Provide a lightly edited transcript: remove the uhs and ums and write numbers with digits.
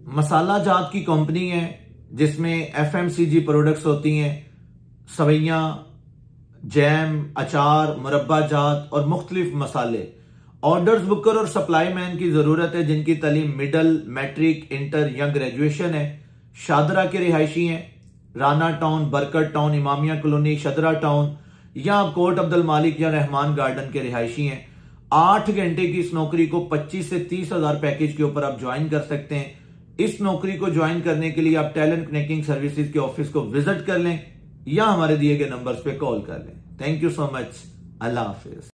मसाला जात की कंपनी है जिसमें एफएमसीजी प्रोडक्ट्स होती हैं, सवैयां, जैम, अचार, मुरब्बा जात और मुख्तलिफ मसाले। ऑर्डर्स बुकर और सप्लाई मैन की जरूरत है जिनकी तालीम मिडल, मैट्रिक, इंटर या ग्रेजुएशन है। शादरा के रिहायशी हैं, Rana town, Barkat town, Imamia colony, Shahdara town या कोट अब्दुल मालिक या रहमान गार्डन के रिहायशी हैं। 8 घंटे की इस नौकरी को 25 से 30 हजार पैकेज के ऊपर आप ज्वाइन कर सकते हैं। इस नौकरी को ज्वाइन करने के लिए आप टैलेंट कनेक्टिंग सर्विसेज के ऑफिस को विजिट कर लें या हमारे दिए गए नंबर्स पे कॉल कर लें। Thank you so much. अल्लाह हाफिज।